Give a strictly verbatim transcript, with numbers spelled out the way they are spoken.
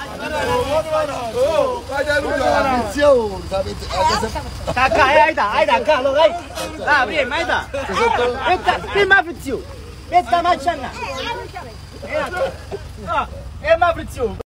Kakak, ai dah, ai dah kalau ai. Dah, beri mai dah. Kita, kita mau bercium. Kita macam mana? Eh, eh, mau bercium.